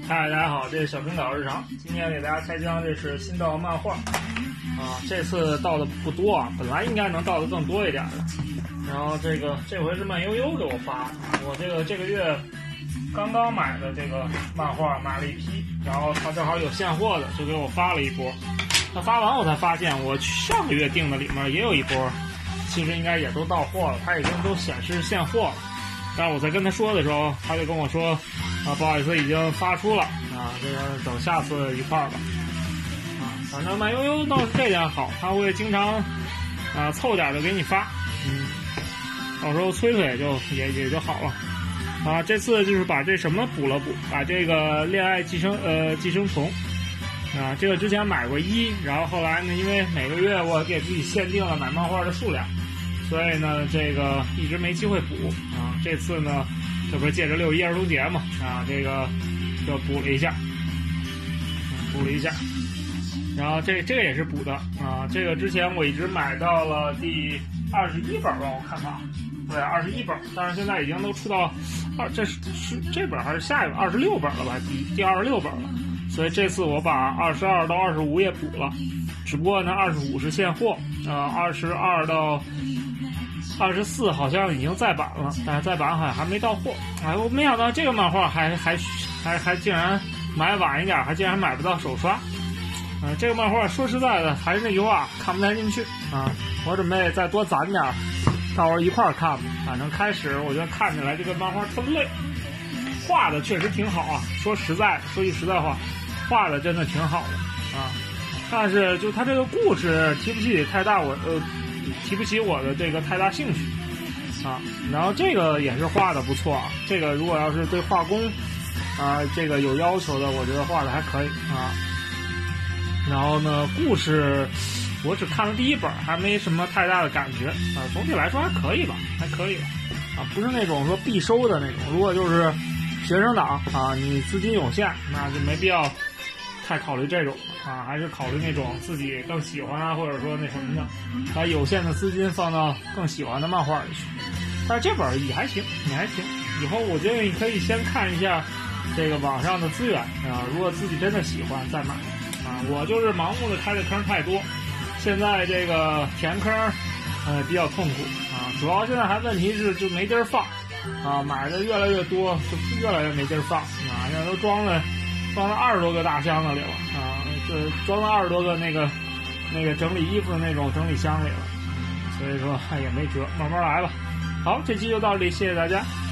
嗨，大家好，这是小冰岛日常。今天给大家开箱，这是新到漫画啊，这次到的不多啊，本来应该能到的更多一点的。然后这回是慢悠悠给我发的，我这个月刚刚买的这个漫画买了一批，然后他正好有现货的，就给我发了一波。他发完我才发现，我上个月订的里面也有一波，其实应该也都到货了，他已经都显示现货了。但是我在跟他说的时候，他就跟我说啊，不好意思，已经发出了啊，这个等下次一块儿吧。啊，反正慢悠悠倒是这点好，他会经常啊凑点的给你发，到时候催催也就好了。啊，这次就是把这什么补了补，把这个恋爱寄生虫啊，这个之前买过然后后来呢，因为每个月我给自己限定了买漫画的数量，所以呢，这个一直没机会补啊。这次呢，这不是借着6·1儿童节嘛啊，这个就补了一下，然后这个也是补的啊。这个之前我一直买到了第21本吧，我看看，对，21本，但是现在已经都出到这是这本还是下一本26本了吧？第26本了。所以这次我把22到25也补了，只不过呢25是现货，22到24好像已经再版了，但是再版好像还没到货。哎，我没想到这个漫画还竟然买晚一点，还竟然买不到手刷。这个漫画说实在的，还是那句话，看不太进去啊。我准备再多攒点，到时候一块儿看吧。反正开始我觉得看起来这个漫画特累，画的确实挺好啊。说句实在话，画的真的挺好的啊。但是就他这个故事提不起我的这个太大兴趣啊。然后这个也是画的不错啊。这个如果要是对画工啊这个有要求的，我觉得画的还可以啊。然后呢，故事我只看了第1本，还没什么太大的感觉啊。总体来说还可以吧啊，不是那种说必收的那种。如果就是学生党啊，你资金有限，那就没必要太考虑这种啊，还是考虑那种自己更喜欢啊，或者说那什么的，把有限的资金放到更喜欢的漫画里去。但是这本也还行，以后我觉得你可以先看一下这个网上的资源啊，如果自己真的喜欢再买啊。我就是盲目的开的坑太多，现在这个填坑比较痛苦啊，主要现在还问题是就没地儿放啊，买的越来越多，就越来越没地儿放啊，现在都装了20多个大箱子里了啊，这装了20多个那个整理衣服的那种整理箱里了，所以说也没辙，慢慢来吧。好，这期就到这里，谢谢大家。